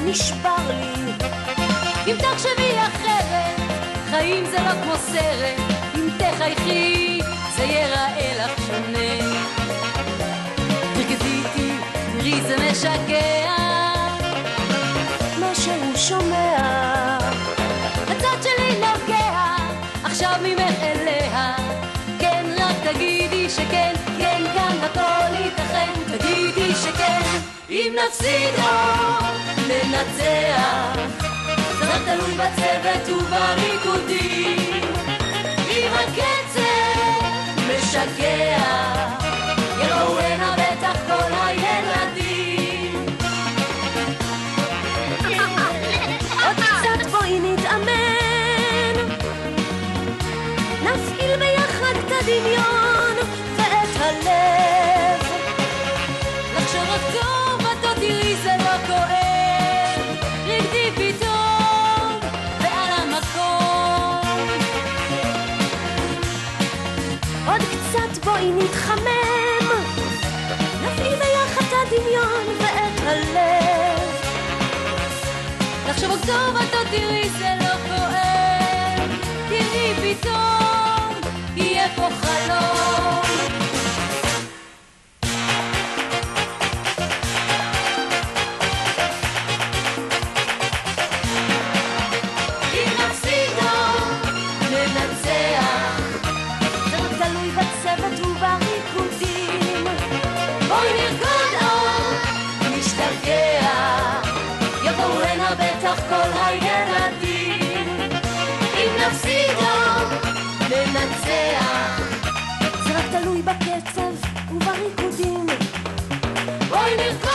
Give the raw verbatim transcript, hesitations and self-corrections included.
נשבר לי. אם תחשבי אחרת, חיים זה לא כמו סרט, אם תחייכי זה ייראה לך שונה. תרקדי איתי, תראי זה משגע מה שהוא שומע. הצד שלי נוגע עכשיו ממך אליה. כן, רק תגידי שכן, כן, כאן הכל ייתכן. תגידי שכן, אם נפסיד או ננצח, זה רק תלוי בצוות ובריקודים. אם הקצב משגע, יבואו הנה בטח כל הילדים. עוד קצת בואי נתאמן, נפעיל ביחד את הדמיון ואת הלב. לחשוב עוד טוב, את עוד תראי זה לא כואב. רקדי פתאום ועל המקום. עוד קצת בואי נתחמם, נפעיל ביחד את הדמיון ואת הלב. לחשוב עוד טוב, את עוד תראי זה לא כואב. תראי פתאום יהיה פה חלום. אם נפסיד או ננצח, זה רק תלוי בצוות ובריקודים. בואי נרקוד או נשתגע, יבואו הנה בטח כל הילדים. אם נפסיד או ננצח, זה רק תלוי בקצב ובריקודים. בואי נרקוד